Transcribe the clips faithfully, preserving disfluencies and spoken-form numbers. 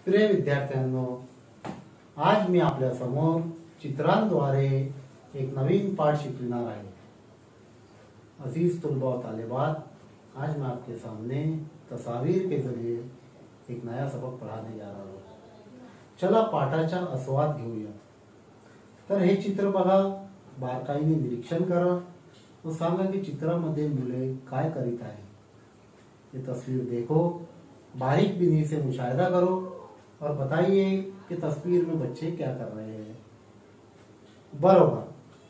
प्रिय विद्यार्थ्यांनो, आज मी आपल्या समोर चित्रांद्वारे एक नवीन पाठ शिकविणार आहे। अजीज तुलबा और तालिबात, आज मैं आपके सामने तस्वीर के जरिए एक नया सबक पढ़ाने जा रहा हूँ। चला पाठाचा आस्वाद घेऊया। तर हे चित्र बघा, बारकाईने निरीक्षण करा और सांगा की चित्रामध्ये मुले काय करीत आहे। ये तस्वीर देखो, बारीक बीनी से मुशाहिदा करो और बताइए कि तस्वीर में बच्चे क्या कर रहे हैं। बरोबर,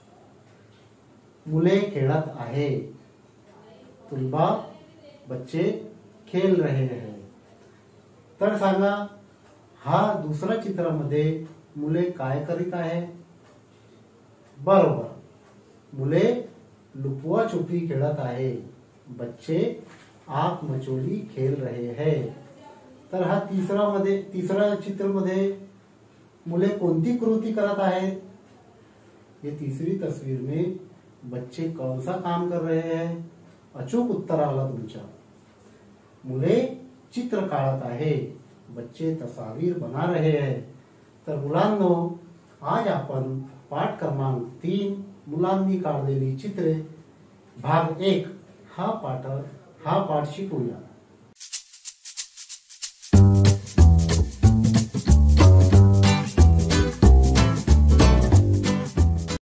मुले खेळत आहे। तुलबा, बच्चे खेल रहे हैं। तर सांगा, हा दुसरा चित्रामध्ये मुले काय करीत आहे। बरोबर, मुले लुपवा छुपी खेळत आहे। बच्चे आग मचोली खेल रहे हैं। तर हा तिसरा मध्ये तिसरा चित्रामध्ये मुले कोणती कृती करत आहेत। ये तीसरी तस्वीर में बच्चे कौन सा काम कर रहे हैं। अचूक उत्तर आला तुमच्या। मुले चित्र काढत आहे, बच्चे तस्वीर बना रहे हैं। तर मुलांनो, आज आपण पाठ क्रमांक तीन मुलांनी काढलेली चित्रे भाग एक हा पाठ हा पाठ शिकूया।